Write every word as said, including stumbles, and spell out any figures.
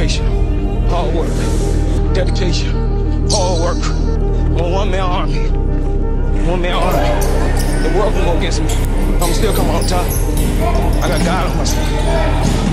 dedication, hard work, dedication, hard work. I'm a one-man army, one-man army. The world can go against me, I'm still coming on top. I got God on my side.